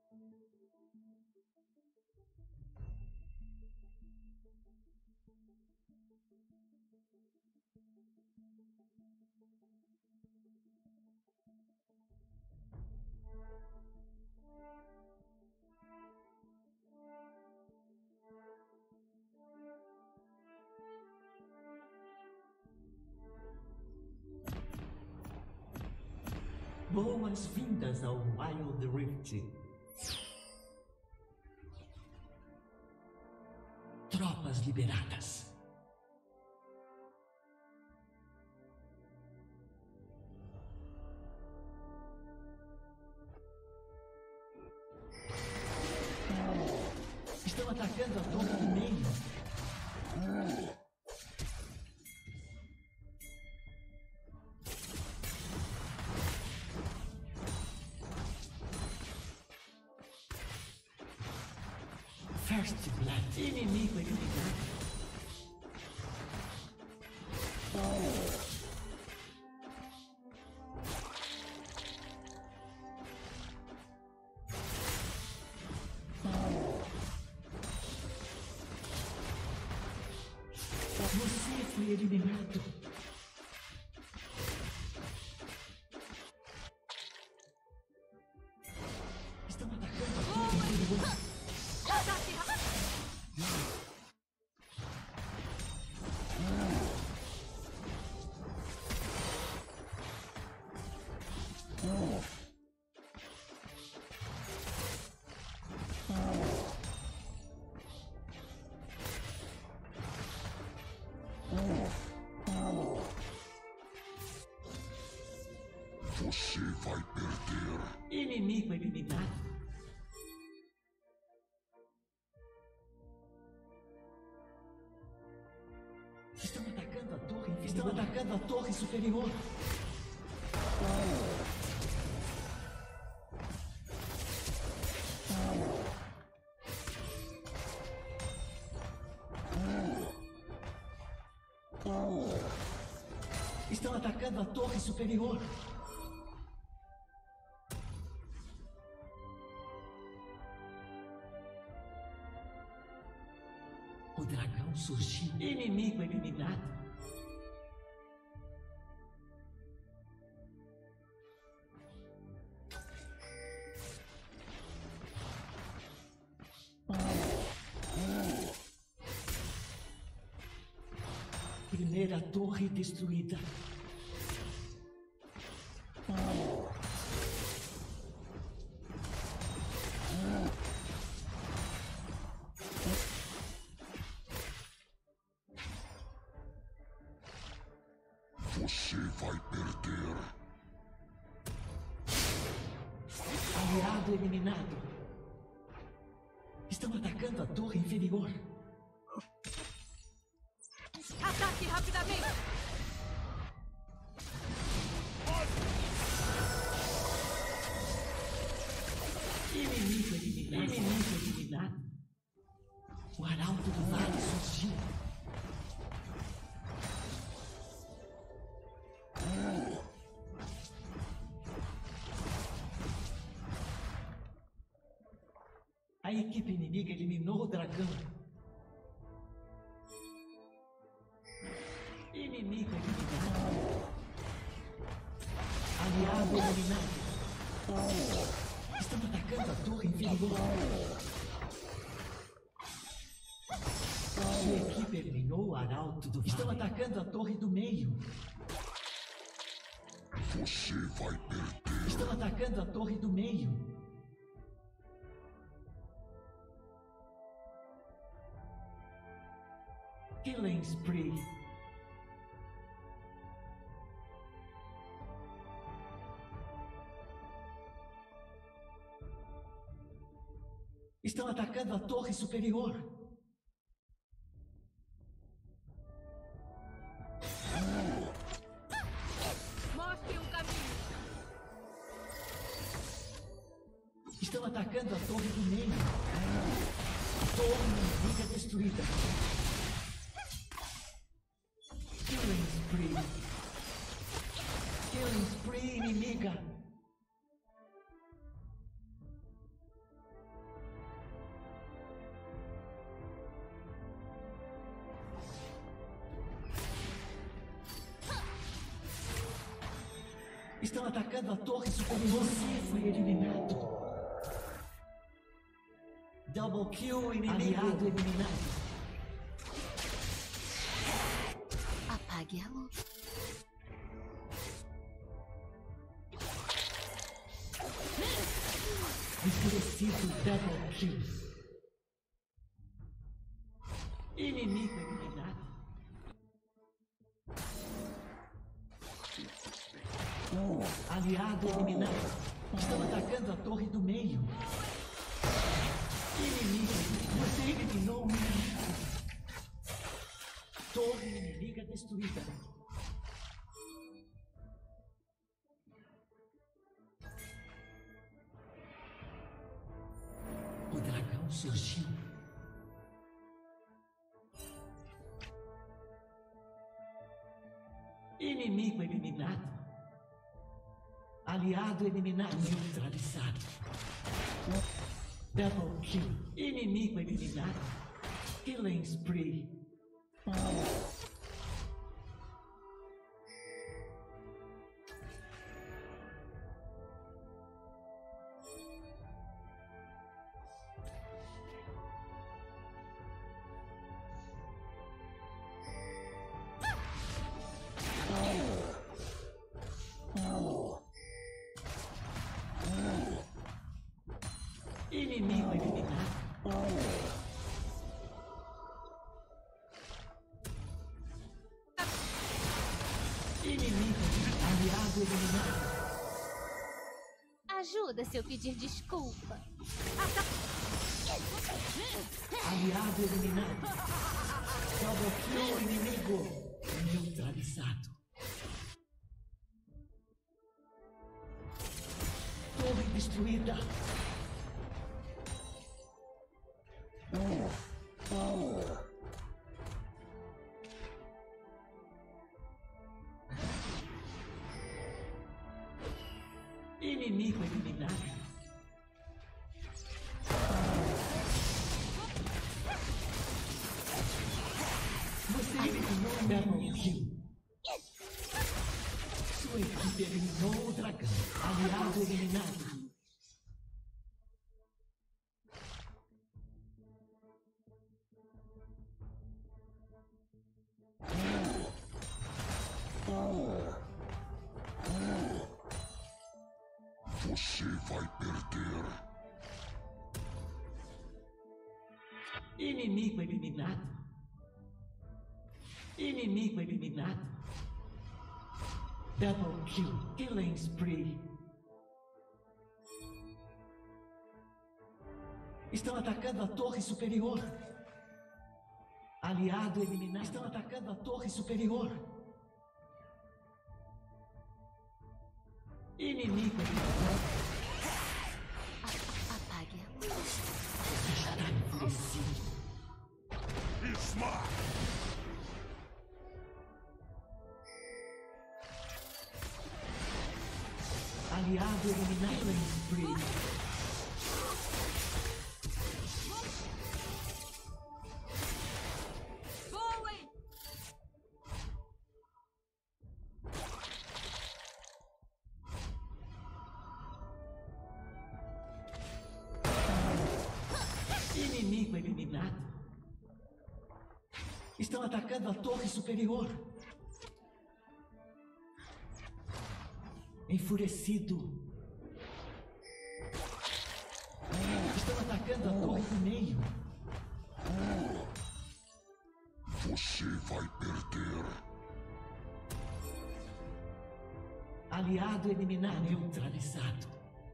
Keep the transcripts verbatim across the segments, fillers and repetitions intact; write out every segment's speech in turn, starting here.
Boas-vindas ao Wild Rift. Tropas liberadas. Estão atacando a torre do meio. First Blood. Inimigo eliminado. Você foi eliminado. Estão atacando a torre interior. Você vai perder. Inimigo eliminado. Estão atacando a torre inferior. Estão atacando a torre superior. Estão atacando a torre superior. O dragão surgiu. Inimigo eliminado. Primeira torre destruída. Você vai perder. Aliado eliminado. Estão atacando a torre inferior. Ataque rapidamente! Inimigo eliminado. Inimigo eliminado. O arauto do vale surgiu. A equipe inimiga eliminou o dragão. Inimigo eliminado. Aliado eliminado. Estão atacando a torre inferior. Sua equipe eliminou o arauto do vale. Estão atacando a torre do meio. Você vai perder. Estão atacando a torre do meio. Killing spree. Estão atacando a torre superior. Mostre um caminho. Estão atacando a torre do meio. Torre inimiga destruída. Killing spree. Killing spree inimiga. Estão atacando a torre superior. Você foi eliminado. Double kill inimigo. Aliado eliminado. Apague a luz. Enfurecido double kill. Inimigo eliminado. Aliado eliminado. Estão atacando a torre do meio. Inimigo. Você eliminou o inimigo. Torre inimiga destruída. O dragão surgiu. Inimigo eliminado. Aliado eliminado. Neutralizado. Double kill. Inimigo eliminado. Killing spree. Inimigo eliminado. Inimigo aliado eliminado. Ajuda se eu pedir desculpa. Aliado eliminado. Double kill inimigo. Neutralizado. Torre destruída. Inimigo eliminado. Você eliminou o double kill. Sua equipe eliminou o dragão. Aliado eliminado. Você vai perder. Inimigo eliminado. Inimigo eliminado. Double kill. Killing spree. Estão atacando a torre superior. Aliado eliminado. Estão atacando a torre superior. Inimigo eliminado. Apague a luz. Está enfurecido. Smart. Aliado eliminado em spree. Voem! Inimigo eliminado. Estão atacando a torre superior. Enfurecido. Estão atacando a torre do meio. Você vai perder. Aliado eliminado. Neutralizado.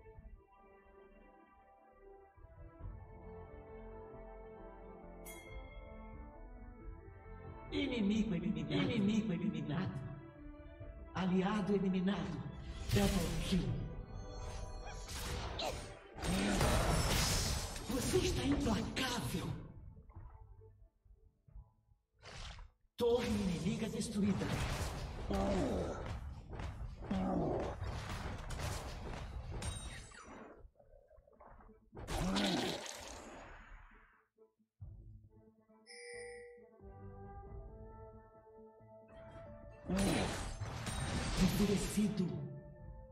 Inimigo eliminado. Inimigo eliminado. Aliado eliminado. Double kill. Você está implacável. Torre inimiga destruída. Enfurecido.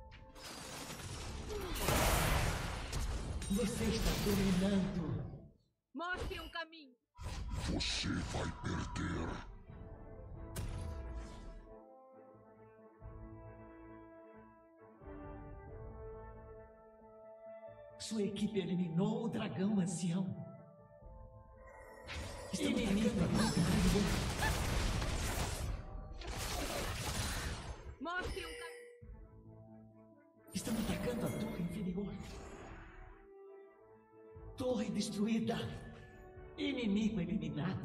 Você está dominando. Mostre um caminho. Você vai perder. Sua equipe eliminou o dragão ancião. Inimigo eliminado. Mostre um caminho. Estão atacando a torre inferior. Torre destruída. Inimigo eliminado.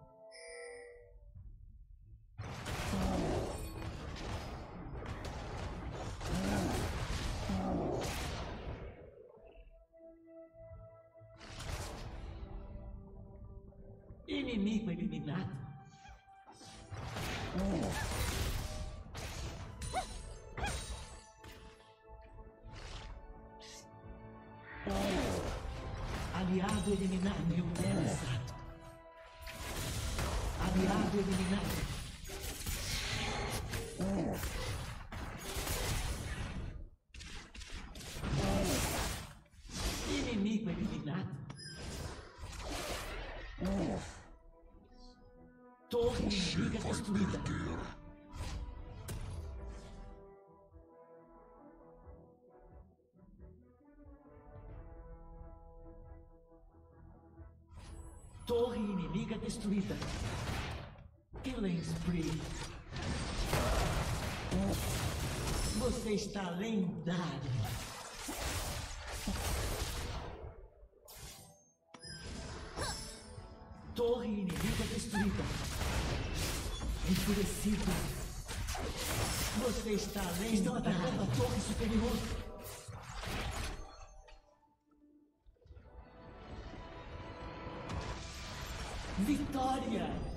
Inimigo eliminado. Aliado eliminado. Neutralizado. Aliado eliminado. Inimigo eliminado. Torre inimiga destruída. Torre inimiga destruída. Killing spree. Você está lendário. Torre inimiga destruída. Enfurecido. Você está lendário. Estão atacando a torre superior. Vitória!